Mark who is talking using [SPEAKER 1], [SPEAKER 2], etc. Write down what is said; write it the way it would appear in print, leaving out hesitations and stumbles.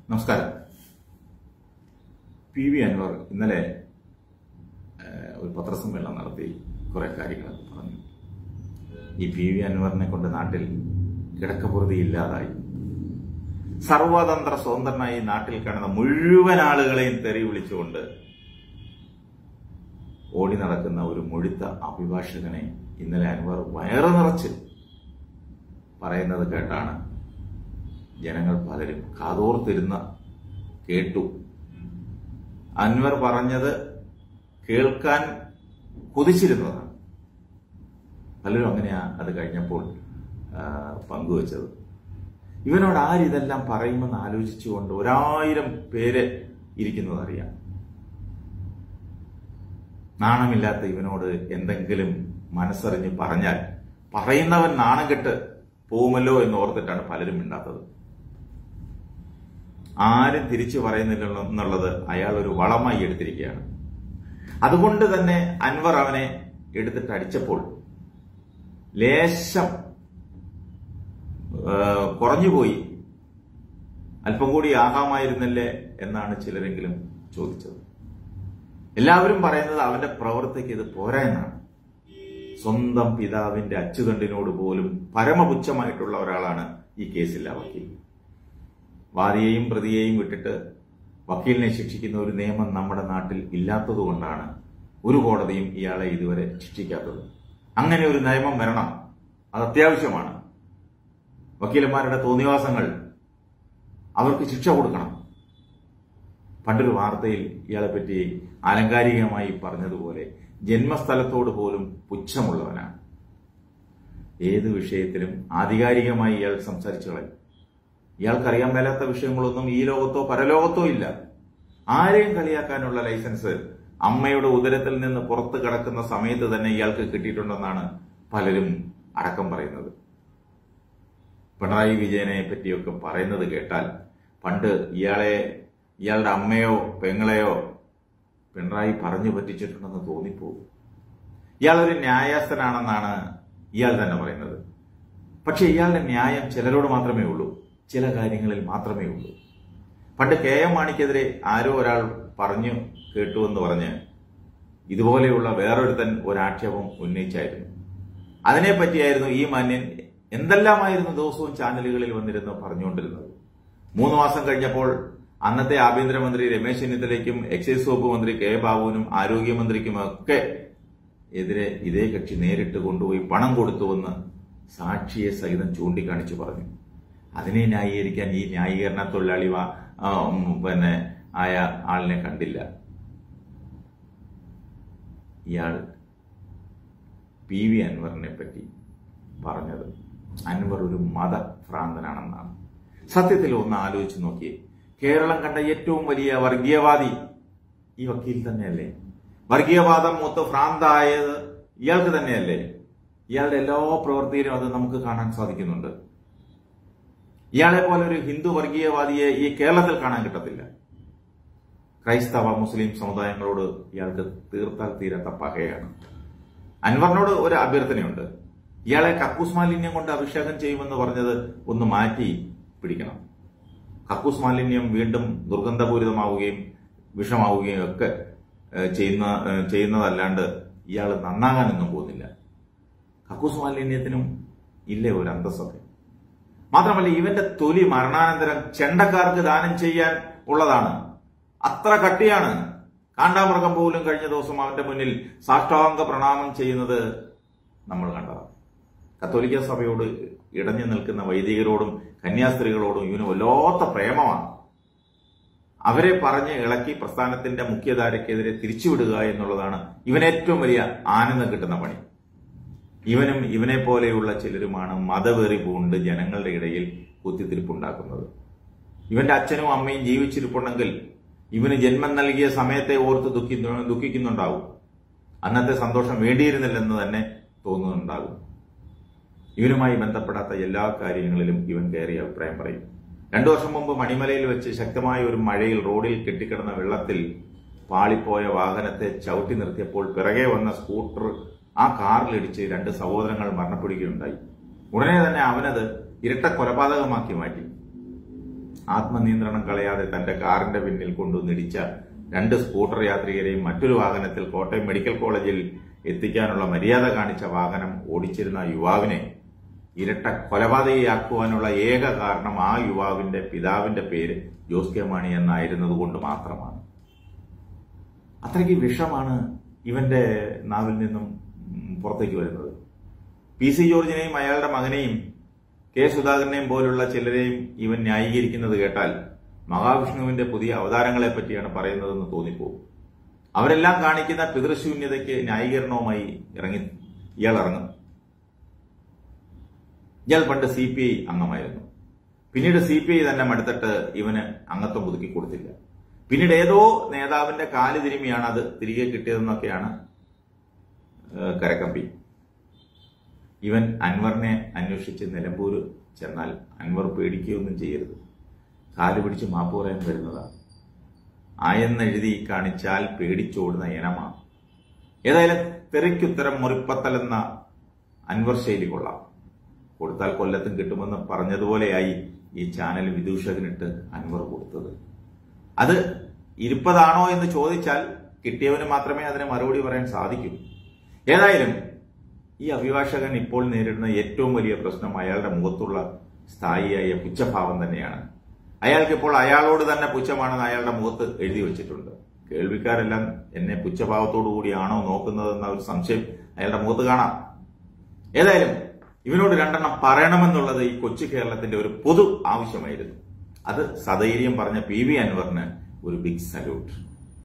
[SPEAKER 1] നമസ്കാരം. PV അൻവർ ഇന്നലെ ഒരു പത്രസമ്മേളനം നടത്തി കുറെ കാര്യങ്ങൾ പറഞ്ഞു. ഈ PV അൻവറിനെ കൊണ്ട് നാട്ടിൽ കിടക്കപ്പുറതി ഇല്ലാതായി, സർവതന്ത്ര സ്വതന്ത്രനായി നാട്ടിൽ കാണുന്ന മുഴുവൻ ആളുകളെയും തെറി വിളിച്ചുകൊണ്ട് ഓടി നടക്കുന്ന ഒരു മുഴുത്ത അഭിഭാഷകനെ ഇന്നലെ അൻവർ വയറ് നിറച്ച് പറയുന്നത് കേട്ടാണ് ജനങ്ങൾ പലരും കാതോർത്തിരുന്ന കേട്ടു. അൻവർ പറഞ്ഞത് കേൾക്കാൻ കൊതിച്ചിരുന്നതാണ്. പലരും അങ്ങനെയാ അത് കഴിഞ്ഞപ്പോൾ പങ്കുവച്ചത്. ഇവനോട് ആരിതെല്ലാം പറയുമെന്ന് ആലോചിച്ചുകൊണ്ട് 1000 പേര് ഇരിക്കുന്നതറിയാം. നാണമില്ലാത്ത ഇവനോട് എന്തെങ്കിലും മനസ്സറിഞ്ഞ് പറഞ്ഞാൽ പറയുന്നവൻ നാണം കെട്ട് പോകുമല്ലോ എന്ന് ഓർത്തിട്ടാണ് പലരും മിണ്ടാത്തത്. ആരും തിരിച്ചു പറയുന്നില്ല എന്നുള്ളത് അയാൾ ഒരു വളമായി എടുത്തിരിക്കുകയാണ്. അതുകൊണ്ട് തന്നെ അൻവർ അവനെ എടുത്തിട്ട് അടിച്ചപ്പോൾ ലേശം കുറഞ്ഞുപോയി, അല്പം കൂടി ആകാമായിരുന്നല്ലേ എന്നാണ് ചിലരെങ്കിലും ചോദിച്ചത്. എല്ലാവരും പറയുന്നത് അവന്റെ പ്രവൃത്തിക്ക് ഇത് പോരാ എന്നാണ്. സ്വന്തം പിതാവിന്റെ അച്ചുതണ്ടിനോട് പോലും പരമപുച്ഛമായിട്ടുള്ള ഒരാളാണ് ഈ കേസിലെ വക്കീൽ. വാദിയെയും പ്രതിയെയും വിട്ടിട്ട് വക്കീലിനെ ശിക്ഷിക്കുന്ന ഒരു നിയമം നമ്മുടെ നാട്ടിൽ ഇല്ലാത്തതുകൊണ്ടാണ് ഒരു കോടതിയും ഇയാളെ ഇതുവരെ ശിക്ഷിക്കാത്തത്. അങ്ങനെ ഒരു നിയമം വരണം, അത് അത്യാവശ്യമാണ്. വക്കീലന്മാരുടെ തോന്നിവാസങ്ങൾ അവർക്ക് ശിക്ഷ കൊടുക്കണം. പണ്ടൊരു വാർത്തയിൽ ഇയാളെ പറ്റി ആലങ്കാരികമായി പറഞ്ഞതുപോലെ ജന്മസ്ഥലത്തോട് പോലും പുച്ഛമുള്ളവനാണ്. ഏത് വിഷയത്തിലും ആധികാരികമായി ഇയാൾ സംസാരിച്ചു കളയും. ഇയാൾക്കറിയാൻ മേലാത്ത വിഷയങ്ങളൊന്നും ഈ ലോകത്തോ പരലോകത്തോ ഇല്ല. ആരെയും കളിയാക്കാനുള്ള ലൈസൻസ് അമ്മയുടെ ഉദരത്തിൽ നിന്ന് പുറത്ത് കിടക്കുന്ന സമയത്ത് തന്നെ ഇയാൾക്ക് കിട്ടിയിട്ടുണ്ടെന്നാണ് പലരും അടക്കം പറയുന്നത്. പിണറായി വിജയനെ പറ്റിയൊക്കെ പറയുന്നത് കേട്ടാൽ പണ്ട് ഇയാളുടെ അമ്മയോ പെങ്ങളെയോ പിണറായി പറഞ്ഞു പറ്റിച്ചിട്ടുണ്ടെന്ന് തോന്നിപ്പോകും. ഇയാളൊരു ന്യായസ്ഥനാണെന്നാണ് ഇയാൾ തന്നെ പറയുന്നത്. പക്ഷെ ഇയാളുടെ ന്യായം ചിലരോട് മാത്രമേ ഉള്ളൂ, ചില കാര്യങ്ങളിൽ മാത്രമേ ഉള്ളൂ. പണ്ട് KM മാണിക്കെതിരെ ആരോ ഒരാൾ പറഞ്ഞു കേട്ടുവെന്ന് പറഞ്ഞ് ഇതുപോലെയുള്ള വേറൊരുത്തൻ ഒരാക്ഷേപം ഉന്നയിച്ചായിരുന്നു. അതിനെപ്പറ്റിയായിരുന്നു ഈ മാന്യൻ എന്തെല്ലാമായിരുന്നു ദിവസവും ചാനലുകളിൽ വന്നിരുന്ന് പറഞ്ഞുകൊണ്ടിരുന്നത്. 3 മാസം കഴിഞ്ഞപ്പോൾ അന്നത്തെ ആഭ്യന്തരമന്ത്രി രമേശ് ചെന്നിത്തലയ്ക്കും എക്സൈസ് വകുപ്പ് മന്ത്രി K ബാബുവിനും ആരോഗ്യമന്ത്രിക്കുമൊക്കെ എതിരെ ഇതേ കക്ഷി നേരിട്ട് കൊണ്ടുപോയി പണം കൊടുത്തുവെന്ന് സാക്ഷിയെ സഹിതം ചൂണ്ടിക്കാണിച്ചു പറഞ്ഞു. അതിനെ ന്യായീകരിക്കാൻ ഈ ന്യായീകരണ തൊഴിലാളി ആയ ആളിനെ കണ്ടില്ല. ഇയാൾ PV അൻവറിനെ പറ്റി പറഞ്ഞത് അൻവർ ഒരു മതഭ്രാന്തനാണെന്നാണ്. സത്യത്തിൽ ഒന്ന് ആലോചിച്ച് നോക്കിയേ, കേരളം കണ്ട ഏറ്റവും വലിയ വർഗീയവാദി ഈ വക്കീൽ തന്നെയല്ലേ? വർഗീയവാദം മൂത്ത് ഭ്രാന്തായത് ഇയാൾക്ക് തന്നെയല്ലേ? ഇയാളുടെ എല്ലാ പ്രവൃത്തിയിലും അത് നമുക്ക് കാണാൻ സാധിക്കുന്നുണ്ട്. ഇയാളെ പോലെ ഒരു ഹിന്ദു വർഗീയവാദിയെ ഈ കേരളത്തിൽ കാണാൻ കിട്ടത്തില്ല. ക്രൈസ്തവ മുസ്ലിം സമുദായങ്ങളോട് ഇയാൾക്ക് തീർത്താൽ തീരാത്ത പകയാണ്. അൻവറിനോട് ഒരു അഭ്യർത്ഥനയുണ്ട്. ഇയാളെ കക്കൂസ് മാലിന്യം കൊണ്ട് അഭിഷേകം ചെയ്യുമെന്ന് പറഞ്ഞത് ഒന്ന് മാറ്റി പിടിക്കണം. കക്കൂസ് മാലിന്യം വീണ്ടും ദുർഗന്ധപൂരിതമാവുകയും വിഷമാവുകയും ഒക്കെ ചെയ്യുന്നതല്ലാണ്ട് ഇയാൾ നന്നാകാനൊന്നും പോകുന്നില്ല. കക്കൂസ് മാലിന്യത്തിനും ഇല്ലേ ഒരു അന്തസ്സൊക്കെ? മാത്രമല്ല, ഇവന്റെ തൊലി മരണാനന്തരം ചെണ്ടക്കാർക്ക് ദാനം ചെയ്യാൻ ഉള്ളതാണ്. അത്ര കട്ടിയാണ്. കാണ്ടാമൃഗം പോലും കഴിഞ്ഞ ദിവസം അവന്റെ മുന്നിൽ സാഷ്ടാംഗ പ്രണാമം ചെയ്യുന്നത് നമ്മൾ കണ്ടതാണ്. കത്തോലിക്ക സഭയോട് ഇടഞ്ഞു നിൽക്കുന്ന വൈദികരോടും കന്യാസ്ത്രീകളോടും ഇവന് വല്ലാത്ത പ്രേമമാണ്. അവരെ പറഞ്ഞ് ഇളക്കി പ്രസ്ഥാനത്തിന്റെ മുഖ്യധാരയ്ക്കെതിരെ തിരിച്ചുവിടുക എന്നുള്ളതാണ് ഇവനേറ്റവും വലിയ ആനന്ദം കിട്ടുന്ന പണി. ഇവനും ഇവനെ പോലെയുള്ള ചിലരുമാണ് മതവെറി പൂണ്ട് ജനങ്ങളുടെ ഇടയിൽ കുത്തിത്തിരിപ്പുണ്ടാക്കുന്നത്. ഇവന്റെ അച്ഛനും അമ്മയും ജീവിച്ചിരിപ്പുണ്ടെങ്കിൽ ഇവന് ജന്മം നൽകിയ സമയത്തെ ഓർത്ത് ദുഃഖിക്കുന്നുണ്ടാവും. അന്നത്തെ സന്തോഷം വേണ്ടിയിരുന്നില്ലെന്ന് തന്നെ തോന്നുന്നുണ്ടാകും. ഇവനുമായി ബന്ധപ്പെടാത്ത എല്ലാ കാര്യങ്ങളിലും ഇവൻ കയറി അഭിപ്രായം പറയും. 2 വർഷം മുമ്പ് മണിമലയിൽ വെച്ച് ശക്തമായ ഒരു മഴയിൽ റോഡിൽ കെട്ടിക്കിടന്ന വെള്ളത്തിൽ പാളിപ്പോയ വാഹനത്തെ ചവിട്ടി നിർത്തിയപ്പോൾ പിറകെ വന്ന സ്കൂട്ടർ ആ കാറിലിടിച്ച് 2 സഹോദരങ്ങൾ മരണപ്പെടുകയുണ്ടായി. ഉടനെ തന്നെ അവനത് ഇരട്ട കൊലപാതകമാക്കി മാറ്റി. ആത്മനിയന്ത്രണം കളയാതെ തന്റെ കാറിന്റെ പിന്നിൽ കൊണ്ടുവന്നിടിച്ച 2 സ്കൂട്ടർ യാത്രികരെയും മറ്റൊരു വാഹനത്തിൽ കോട്ടയം മെഡിക്കൽ കോളേജിൽ എത്തിക്കാനുള്ള മര്യാദ കാണിച്ച വാഹനം ഓടിച്ചിരുന്ന യുവാവിനെ ഇരട്ട കൊലപാതകയാക്കുവാനുള്ള ഏക കാരണം ആ യുവാവിന്റെ പിതാവിന്റെ പേര് ജോസ് കെ മാണി എന്നായിരുന്നതുകൊണ്ട് മാത്രമാണ്. അത്രയ്ക്ക് വിഷമാണ് ഇവന്റെ നാവിൽ നിന്നും പുറത്തേക്ക് വരുന്നത്. PC ജോർജിനെയും അയാളുടെ മകനെയും കെ സുധാകരനെയും പോലുള്ള ചിലരെയും ഇവൻ ന്യായീകരിക്കുന്നത് കേട്ടാൽ മഹാവിഷ്ണുവിന്റെ പുതിയ അവതാരങ്ങളെ പറ്റിയാണ് പറയുന്നതെന്ന് തോന്നിപ്പോകും. അവരെല്ലാം കാണിക്കുന്ന പിതൃശൂന്യതയ്ക്ക് ന്യായീകരണവുമായി ഇയാൾ ഇറങ്ങും. ഇയാൾ പണ്ട് CPI അംഗമായിരുന്നു. പിന്നീട് CPI തന്നെ മടുത്തിട്ട് ഇവന് അംഗത്വം പുതുക്കി കൊടുത്തില്ല. പിന്നീട് ഏതോ നേതാവിന്റെ കാല് തിരുമിയാണ് അത് തിരികെ കിട്ടിയതെന്നൊക്കെയാണ് കരക്കമ്പി. ഇവൻ അൻവറിനെ അന്വേഷിച്ച് നിലമ്പൂർ ചെന്നാൽ അൻവർ പേടിക്കുകയൊന്നും ചെയ്യരുത്, കാല് പിടിച്ച് മാപ്പ് പറയാൻ വരുന്നതാണ്. ആയെന്നെഴുതി കാണിച്ചാൽ പേടിച്ചോടുന്ന ഇനമാണ്. ഏതായാലും തെറിക്കുത്തരം മുറിപ്പത്തലെന്ന അൻവർ ശൈലി കൊള്ളാം. കൊടുത്താൽ കൊല്ലത്തും കിട്ടുമെന്ന് പറഞ്ഞതുപോലെയായി ഈ ചാനൽ വിദൂഷകനിട്ട് അൻവർ കൊടുത്തത്. അത് ഇരുപ്പതാണോ എന്ന് ചോദിച്ചാൽ കിട്ടിയവന് മാത്രമേ അതിന് മറുപടി പറയാൻ സാധിക്കൂ. ഏതായാലും ഈ അഭിഭാഷകൻ ഇപ്പോൾ നേരിടുന്ന ഏറ്റവും വലിയ പ്രശ്നം അയാളുടെ മുഖത്തുള്ള സ്ഥായിയായ പുച്ഛഭാവം തന്നെയാണ്. അയാൾക്കിപ്പോൾ അയാളോട് തന്നെ പുച്ഛമാണെന്ന് അയാളുടെ മുഖത്ത് എഴുതി വെച്ചിട്ടുണ്ട്. കേൾവിക്കാരെല്ലാം എന്നെ പുച്ഛഭാവത്തോടു കൂടിയാണോ നോക്കുന്നതെന്ന ഒരു സംശയം അയാളുടെ മുഖത്ത് കാണാം. ഏതായാലും ഇവനോട് 2 എണ്ണം പറയണമെന്നുള്ളത് ഈ കൊച്ചു കേരളത്തിന്റെ ഒരു പൊതു ആവശ്യമായിരുന്നു. അത് സധൈര്യം പറഞ്ഞ PV അൻവറിന് ഒരു ബിഗ് സല്യൂട്ട്.